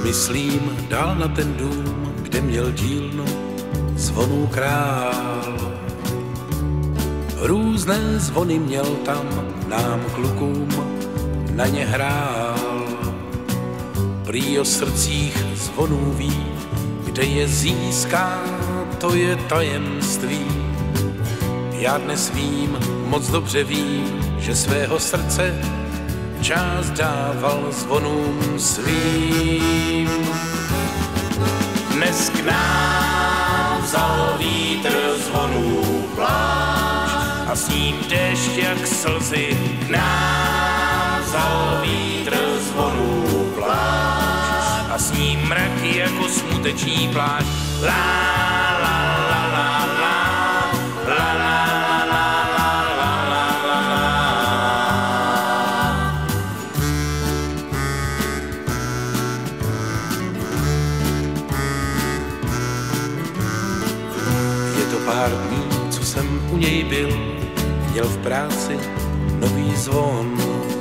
Myslím dál na ten dům, kde měl dílnu zvonů král. Různé zvony měl tam, nám klukům na ně hrál. Prý o srdcích zvonů ví, kde je získá, to je tajemství. Já dnes vím, moc dobře vím, že svého srdce část dával zvonům svým. Dnes k nám vzal vítr zvonů pláč a s ním déšť jak slzy. K nám vzal vítr zvonů pláč a s ním mraky jako smuteční pláč. La la la la la la la. Pár dní, co jsem u něj byl, měl v práci nový zvon.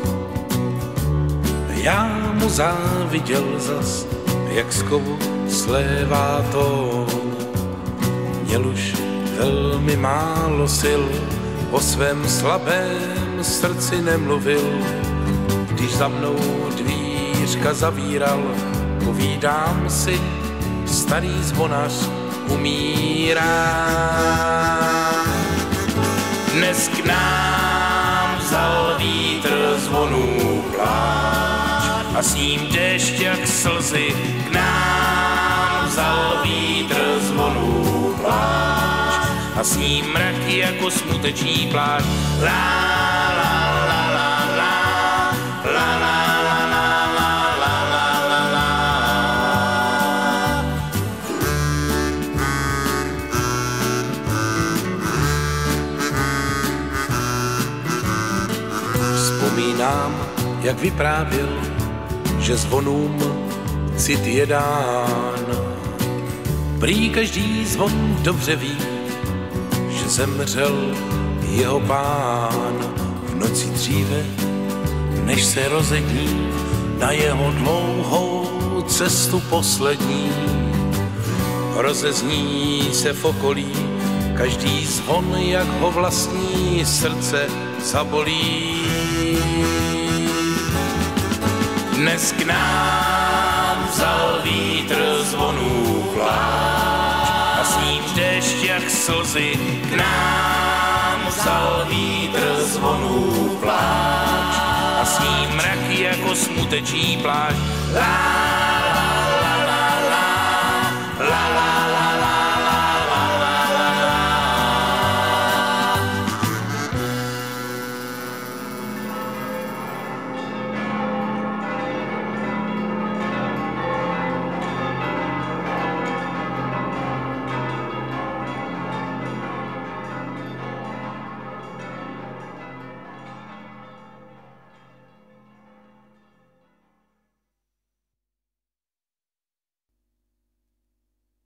Já mu záviděl zas, jak z kovu slévá tón. Měl už velmi málo sil, o svém slabém srdci nemluvil. Když za mnou dvířka zavíral, povídám si, starý zvonař umírá. Dnes k nám vzal vítr zvonů pláč a s ním déšť jak slzy. K nám vzal vítr zvonů pláč a s ním mraky jako smuteční pláč. La la la la la la la. Vzpomínám, jak vyprávěl, že zvonům cit je dán. Prý každý zvon dobře ví, že zemřel jeho pán. V noci dříve, než se rozední na jeho dlouhou cestu poslední, rozezní se v okolí každý zvon, jak ho vlastní srdce zabolí. Dnes k nám vzal vítr zvonů pláč a s ním déšť jak slzy. K nám vzal vítr zvonů pláč a s ním mraky jako smuteční pláč.